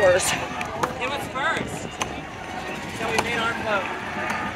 yours? It was first. So we made our vote.